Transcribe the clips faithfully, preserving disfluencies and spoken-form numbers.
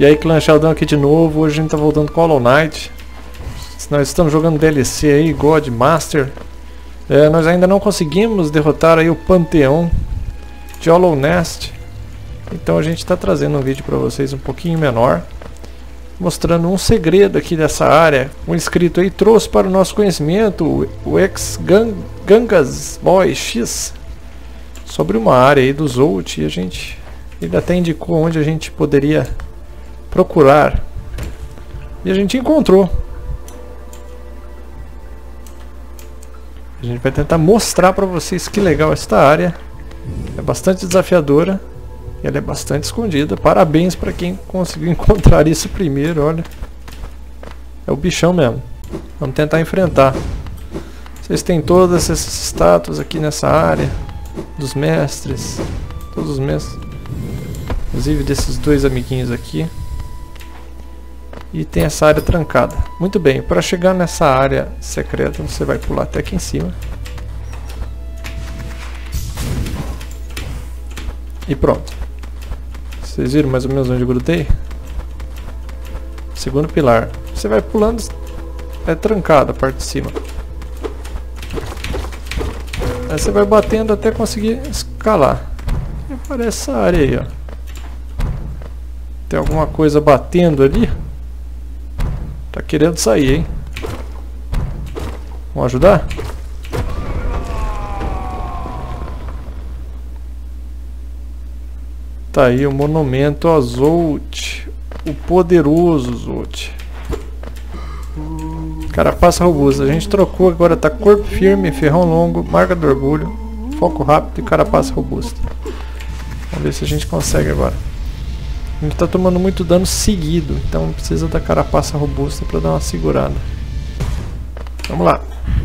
E aí, Clã Sheldon aqui de novo. Hoje a gente tá voltando com Hollow Knight. Nós estamos jogando D L C aí, God Master. É, nós ainda não conseguimos derrotar aí o Panteão de Hollow Nest. Então a gente está trazendo um vídeo para vocês um pouquinho menor, mostrando um segredo aqui dessa área. Um inscrito aí trouxe para o nosso conhecimento, o ex-Gangas Boy X, sobre uma área aí do Zolt. E a gente, ele até indicou onde a gente poderia procurar. E a gente encontrou. A gente vai tentar mostrar para vocês que legal esta área. É bastante desafiadora. E ela é bastante escondida. Parabéns para quem conseguiu encontrar isso primeiro, olha. É o bichão mesmo. Vamos tentar enfrentar. Vocês têm todas essas estátuas aqui nessa área. Dos mestres. Todos os mestres. Inclusive desses dois amiguinhos aqui. E tem essa área trancada. Muito bem, para chegar nessa área secreta você vai pular até aqui em cima. E pronto. Vocês viram mais ou menos onde eu grudei? Segundo pilar. Você vai pulando, é trancado a parte de cima. Aí você vai batendo até conseguir escalar. E aparece essa área aí, ó. Tem alguma coisa batendo ali? Tá querendo sair, hein? Vamos ajudar? Tá aí o monumento a Zolt, o poderoso Zolt. Carapaça robusta. A gente trocou agora, tá corpo firme, ferrão longo, marca do orgulho, foco rápido e carapaça robusta. Vamos ver se a gente consegue agora. A gente está tomando muito dano seguido, então precisa da carapaça robusta para dar uma segurada. Vamos lá.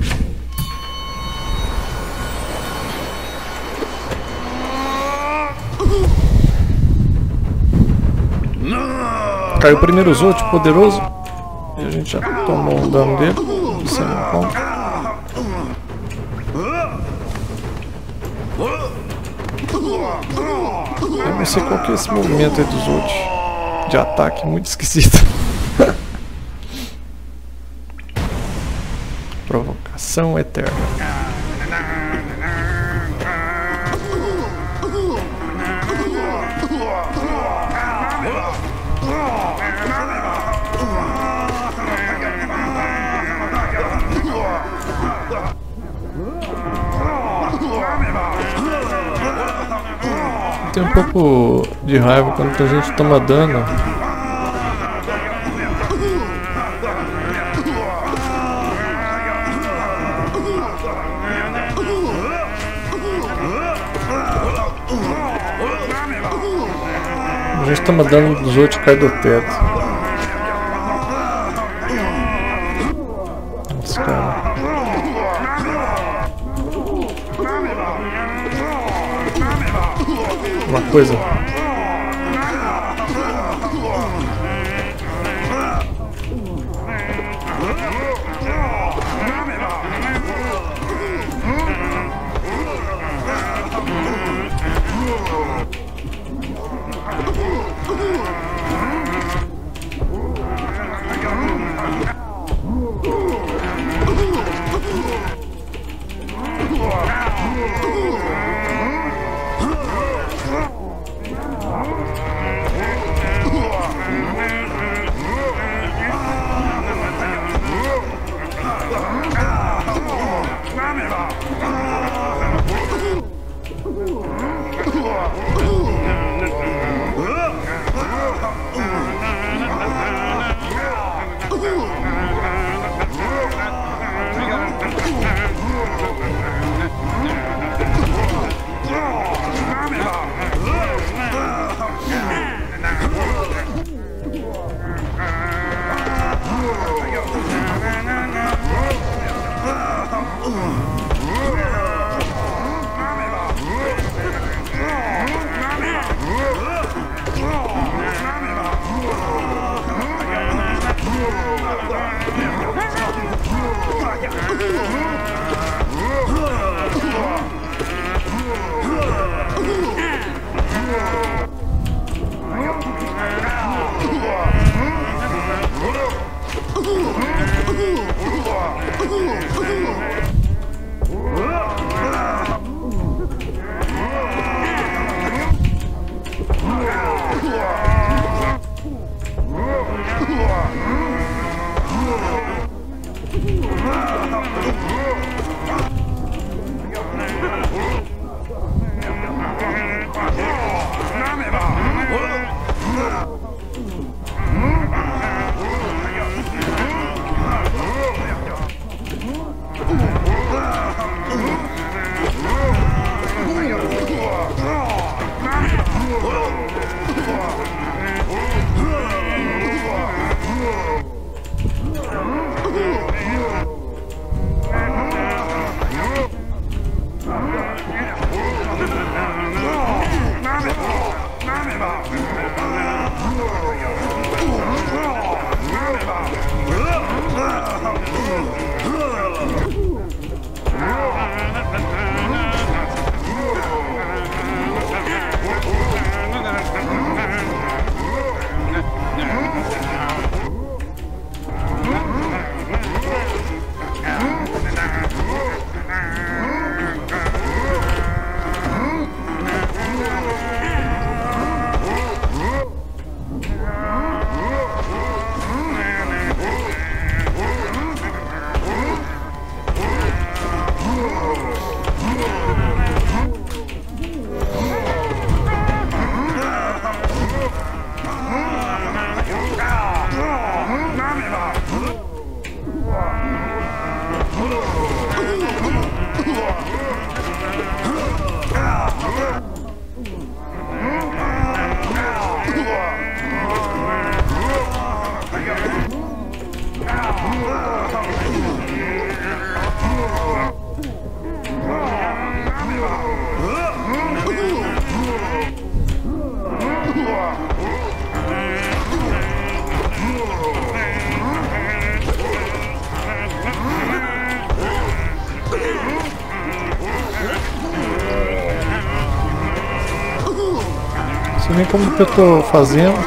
Caiu o primeiro Zolt poderoso. E a gente já tomou um dano dele. Isso é um ponto. Eu não sei qual que é esse movimento aí dos Zolt de ataque, muito esquisito. Provocação eterna. Tem um pouco de raiva quando a gente toma dano. A gente toma dano dos outros e cai do teto. Nossa, cara. Uma coisa. Não sei nem como que eu tô fazendo.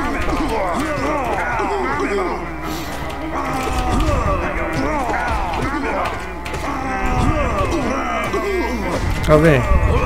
Tá bem.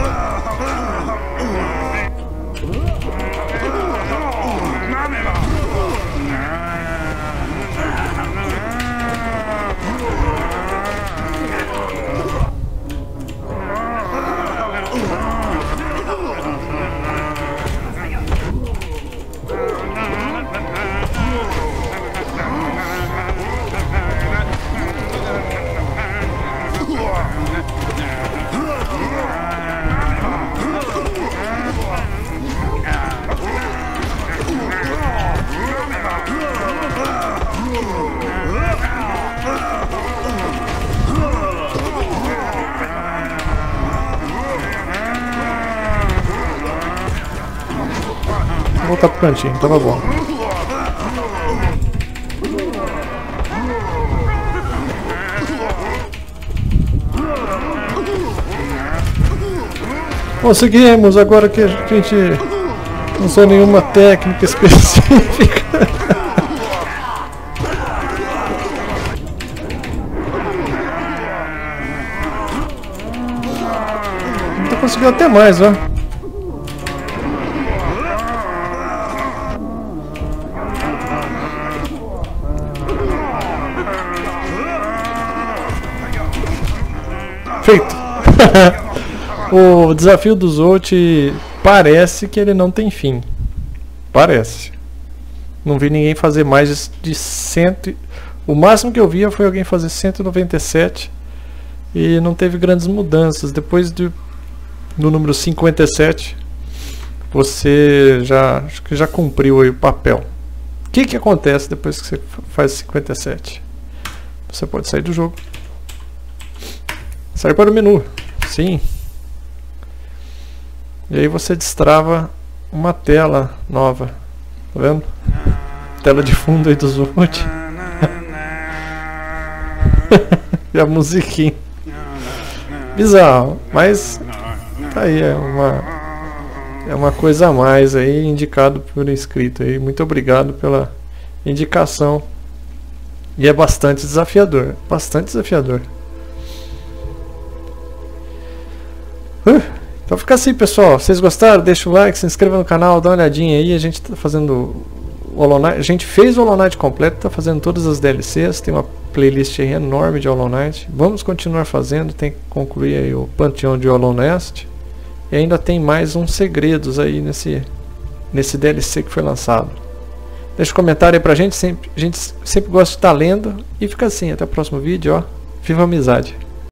Vou voltar pro cantinho, tava bom. Conseguimos, agora que a gente não usou nenhuma técnica específica. Então conseguiu até mais, ó. Feito! O desafio do Zolt parece que ele não tem fim. Parece. Não vi ninguém fazer mais de cento. O máximo que eu via foi alguém fazer cento e noventa e sete e não teve grandes mudanças. Depois do, do número cinquenta e sete, você já, acho que já cumpriu aí o papel. O que que acontece depois que você faz cinquenta e sete? Você pode sair do jogo. Sair para o menu. Sim. E aí você destrava uma tela nova. Tá vendo? Tela de fundo aí do Zolt. E a musiquinha. Bizarro. Mas tá aí, é uma, é uma coisa a mais aí, indicado por inscrito aí. Muito obrigado pela indicação. E é bastante desafiador. Bastante desafiador. Uh, então fica assim, pessoal. Vocês gostaram? Deixa o like, se inscreva no canal, dá uma olhadinha aí. A gente tá fazendo o Hollow Knight, a gente fez o Hollow Knight completo, tá fazendo todas as D L Cs, tem uma playlist aí enorme de Hollow Knight. Vamos continuar fazendo, tem que concluir aí o panteão de Hollow Nest. E ainda tem mais uns segredos aí nesse, nesse D L C que foi lançado. Deixa um comentário aí pra gente, sempre, a gente sempre gosta de estar lendo. E fica assim, até o próximo vídeo, ó. Viva a amizade!